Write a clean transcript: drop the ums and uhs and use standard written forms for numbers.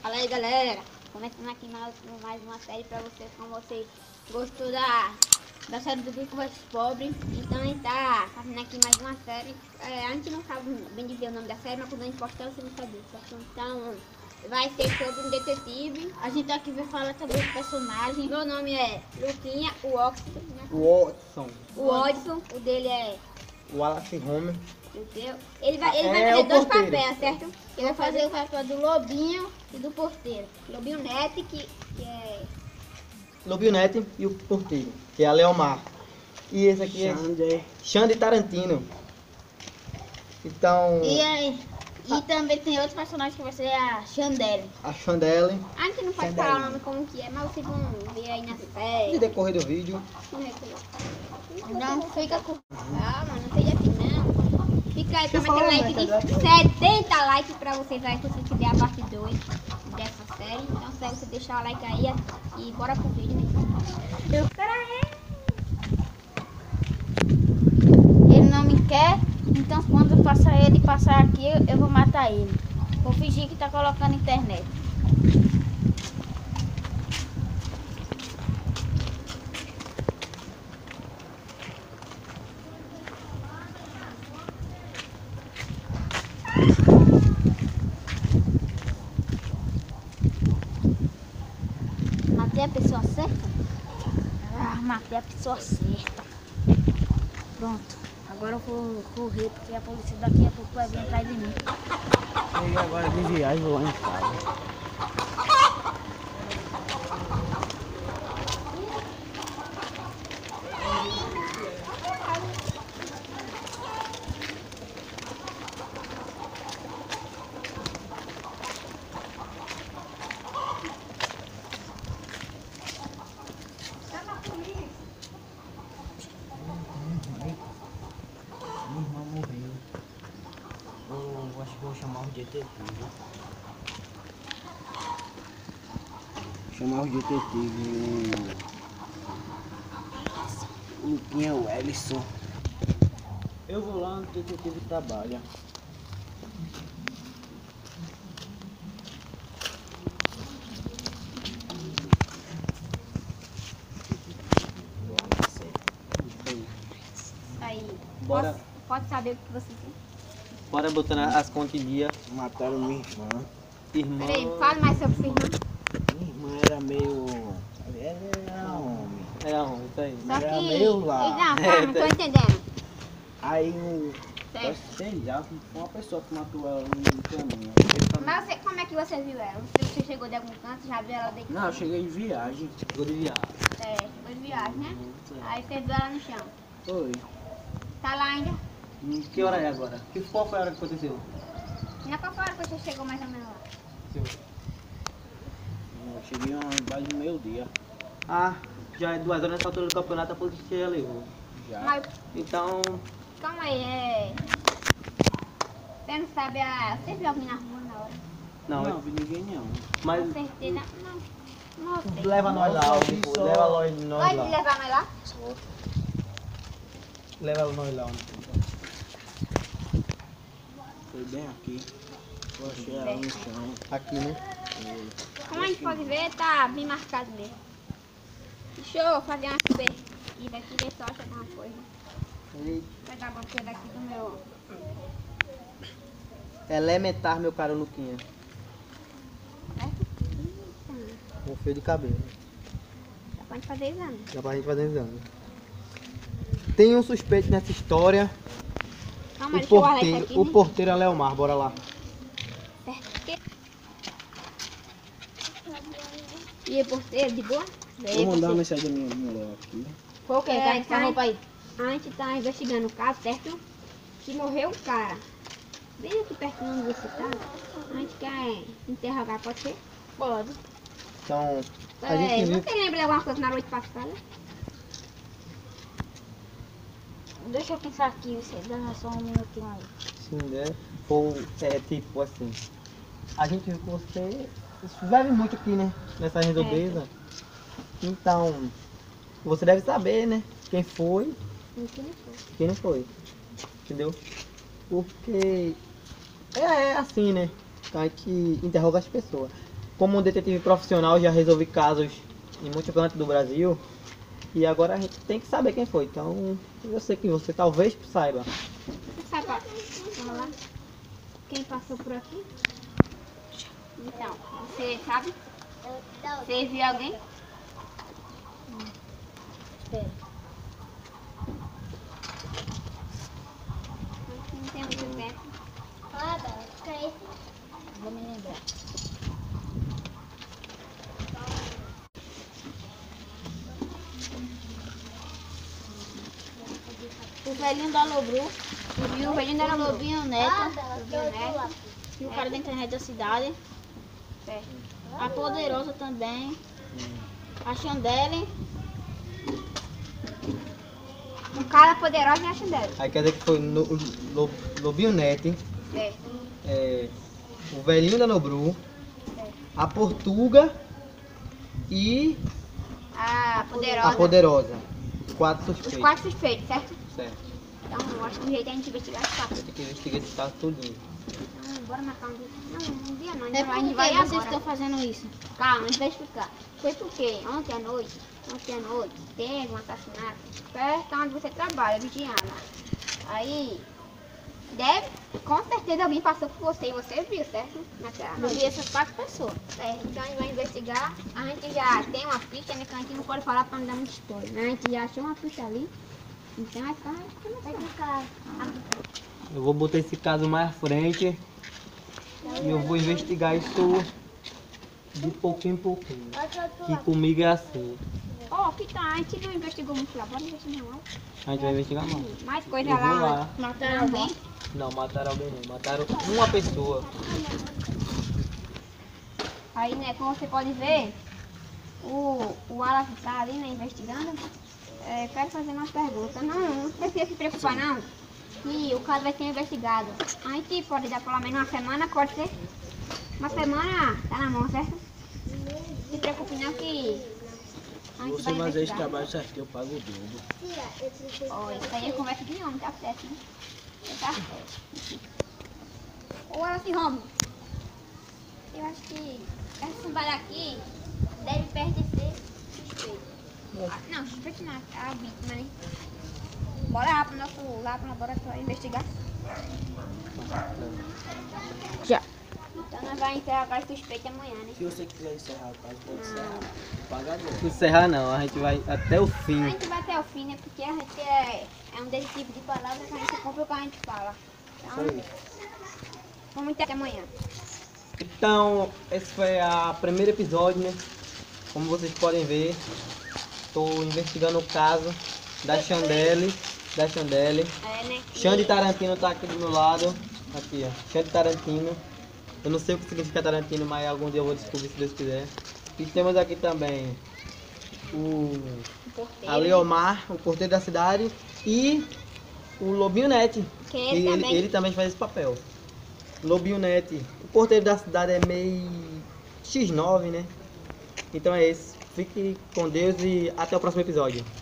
Fala aí, galera. Começando aqui mais uma série pra vocês. Como vocês gostou da série do Bico vs Pobre, então a gente tá fazendo aqui mais uma série. A gente não sabe bem dizer o nome da série, mas quando a gente postar você não sabe, certo? Então vai ser sobre um detetive. A gente aqui vai falar sobre os personagens. Meu nome é Luquinha, o Oxford, né? O Odson, o dele é o Wallace Homer. Ele vai fazer dois porteiro. papéis, certo? Ele vai fazer o papel do Lobinho e do porteiro. Lobinho Neto, que é... Lobinho Neto e o porteiro, que é a Leomar. E esse aqui é Xande Tarantino. Então... E também tem outros personagens que vai ser a Chandelle. A Chandelle. A gente não pode falar o nome como que é, mas vocês vão ver aí na série. No decorrer do vídeo. Não fica com... Calma, não seja assim não. Fica aí, comenta like de 70 likes pra vocês aí, se vocês quiserem a parte 2 dessa série. Então se você deixar o like aí e bora pro vídeo. Ele não me quer, então quando ele passar aqui, eu vou matar ele. Vou fingir que tá colocando internet. Matei a pessoa certa? Matei a pessoa certa. Pronto. Agora eu vou correr porque a polícia daqui a pouco vai vir atrás de mim. Cheguei agora de viagem, vou lá em casa. Acho que vou chamar os detetives. Chamar os detetives. O Luquinha, o Ellison. Eu vou lá onde o detetive trabalha. Aí. Bora. Pode saber o que você tem? Bora botando as contas em dia. Mataram minha irmã. Peraí, fale mais sobre sua irmã. Minha irmã era meio... Era homem. Era ruim, isso aí. Só Era que... meio lá. Não, calma, não tô entendendo. Aí o... Certo. Sei lá, foi uma pessoa que matou ela no caminho. Mas como é que você viu ela? Você chegou de algum canto, já viu ela deitada? Não, eu cheguei em viagem. Chegou de viagem. Chegou de viagem, né? Aí você viu ela no chão. Foi. Tá lá ainda? Que hora é agora? Qual foi a hora que aconteceu? Não, qual foi a hora que você chegou mais ou menos lá? Eu cheguei mais de meio-dia. Ah, já é 2 horas nessa altura do campeonato, a polícia já levou. Já. Mas, Então, calma aí, Você não sabe Você viu alguém na rua na hora? Não, vi ninguém não. mas Com certeza. Não sei. leva nós lá, Só- leva nós Pode lá. levar nós lá? Leva nós lá. Foi bem aqui. Eu achei ela no chão. Aqui, né? Como a gente pode ver, tá bem marcado mesmo. Deixa eu fazer uma pesquisa aqui, ver se eu acho alguma coisa. Vai dar alguma coisa aqui do meu... Elementar, meu caro Luquinha. Um fio de cabelo. Dá pra gente fazer exame. Dá pra gente fazer um exame. Tem um suspeito nessa história. Calma, deixa eu guardar isso aqui, O né? porteiro é Leomar, bora lá. Certo. E aí, porteiro, de boa? Vou mandar uma mensagem da minha mulher aqui. Foi o que? Tá com a roupa aí? A gente tá investigando o caso, certo? Que morreu um cara. Bem aqui perto de onde você tá. A gente quer interrogar, pode ser? Pode. Então, a gente viu. Você lembra de alguma coisa na noite passada? Deixa eu pensar aqui, você dá só um minutinho aí. Sim, né? Ou tipo assim. A gente viu que você vive muito aqui, né? Nessa redondeza. Então, você deve saber, né? Quem foi, quem não foi. Entendeu? Porque é assim, né? A gente interroga as pessoas. como um detetive profissional, já resolvi casos em muitos cantos do Brasil. E agora a gente tem que saber quem foi. Então, eu sei que você talvez saiba. Você sabe, vamos lá. Quem passou por aqui? Então, você sabe? Você viu alguém? Espera. Não tem muito tempo. Vou me lembrar. O velhinho da Lobru. Viu o velhinho da Lobinho? Lobinho Neto. Lobinho Neto. E o cara da internet da cidade. Certo. A Poderosa também. A Chandelle. Um cara poderoso e a Chandelle. Aí quer dizer que foi Lobinho Neto, Certo. o velhinho da Nobru, a Portuga e A poderosa. a Poderosa. 4 Os suspeitos. 4 suspeitos, certo? Certo. Então, eu acho que o jeito é a gente investigar os 4. Eu tenho que investigar esse caso tudinho. Então, bora marcar um dia. Não, um dia não. É A gente por vai que vocês agora. estão fazendo isso? Calma, a gente vai explicar. Foi porque ontem à noite, teve um assassinato perto onde você trabalha, vigiando. Aí, com certeza alguém passou por você e você viu, certo? Eu vi essas 4 pessoas. Então a gente vai investigar. A gente já tem uma ficha, né? Que a gente não pode falar pra não dar muita história. Né? A gente já achou uma ficha ali. Então vai ficar. Eu vou botar esse caso mais à frente e eu vou investigar isso de pouquinho em pouquinho. Que comigo é assim. Ó, que tá, a gente não investigou muito lá. Bora investigar mais. A gente vai investigar mais. Mais coisa Eu vou lá. Mataram alguém? Não, mataram alguém não. Mataram uma pessoa. Aí, né, como você pode ver, o Wallace tá ali, né, investigando. Quero fazer umas perguntas. Não precisa se preocupar, não. Que o caso vai ser investigado. A gente pode dar pelo menos uma semana, pode ser? Uma semana tá na mão, certo? Não se preocupe não que a gente Você vai fazer esse investigar. trabalho certinho, eu pago o dobro. Ó, isso aí é conversa de homem, tá certo, né? Tá certo. Ô, Wallace Romo, eu acho que essa sambalha aqui deve pertencer ao suspeito. Não, suspeito não, a vítima, né? Bora lá pro laboratório investigar. Já. Então nós vamos interrogar o suspeito amanhã, né? Se você quiser encerrar o caso, pode encerrar. Pagar não. Encerrar não, a gente vai até o A fim. gente vai até o fim, né? Porque a gente é um detetive de palavras que a gente cumpre o que a gente fala. Então, vamos até amanhã. Então, esse foi o primeiro episódio, né? Como vocês podem ver, estou investigando o caso da Chandelle. Né? Xande Tarantino tá aqui do meu lado. Aqui, ó. Xande Tarantino. Eu não sei o que significa Tarantino, mas algum dia eu vou descobrir se Deus quiser. E temos aqui também o Porteiro. Aleomar, o porteiro da cidade, e o Lobinho Net, Que ele também faz esse papel. Lobinho Net, o porteiro da cidade é meio X9, né? Então é esse. Fique com Deus e até o próximo episódio.